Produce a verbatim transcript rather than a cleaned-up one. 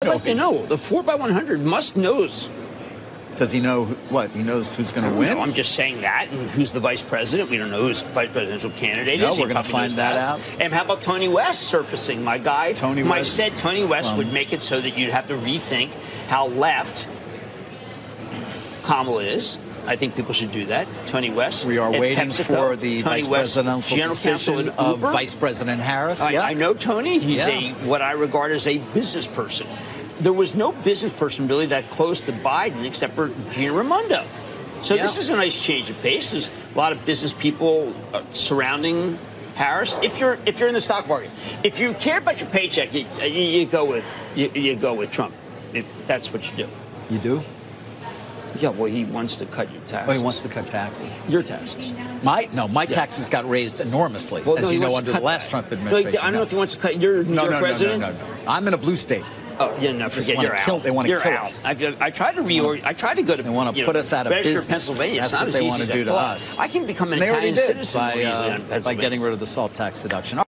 I'd like to know. The four by one hundred must knows. Does he know what? He knows who's going to win? Know. I'm just saying that. And who's the vice president? We don't know who's the vice presidential candidate no, is. No, we're going to find that, that out. And how about Tony West surfacing? My guy, Tony my West. said Tony West Um, would make it so that you'd have to rethink how left Kamala is. I think people should do that. Tony West. We are waiting PepsiCo, for the Tony vice West, presidential General decision Counsel of Vice President Harris. I, yeah. I know Tony. He's yeah. a what I regard as a business person. There was no business person really that close to Biden except for Gina Raimondo. So yeah. this is a nice change of pace. There's a lot of business people uh, surrounding Harris. If you're if you're in the stock market, if you care about your paycheck, you, you, you go with you, you go with Trump. If that's what you do. You do? Yeah. Well, he wants to cut your taxes. Oh, he wants to cut taxes. Your taxes. My no, my yeah. taxes got raised enormously, well, as no, you know, wants under to the last that. Trump administration. No, I don't no. know if he wants to cut your, no, your no, president. No, no, no, no. I'm in a blue state. Oh, yeah, no, forget you're kill, out. They want to you're kill out. us. I, just, I tried to reorg. I tried to go to. They want to put know, us out of Register business. Pennsylvania. That's It's not what as they easy want to as do I to thought. us. I can become an they Italian already did citizen by, more easily uh, on Pennsylvania. by getting rid of the salt tax deduction.